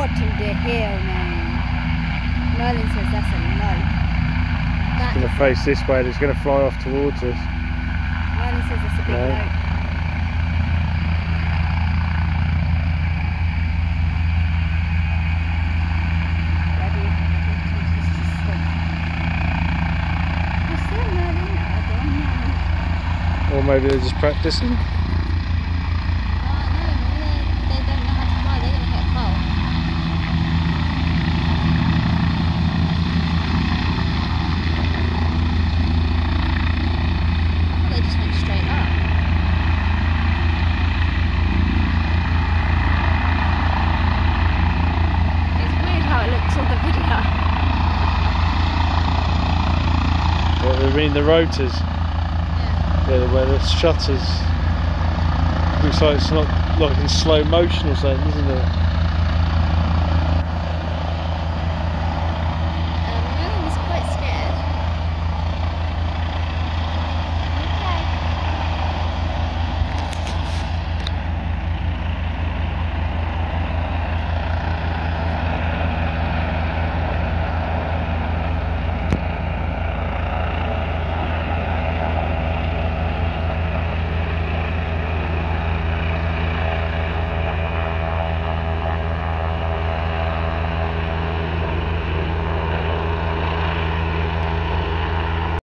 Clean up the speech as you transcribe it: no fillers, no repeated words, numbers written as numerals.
bottom the hill, man. Merlin says that's a note. It's going to face this way and it's going to fly off towards us. Merlin says that's a big note. Ready? Is there Merlin? I don't know. Or maybe they're just practicing. I mean the rotors, yeah, where the shutters, looks like it's not like in slow motion or something, isn't it?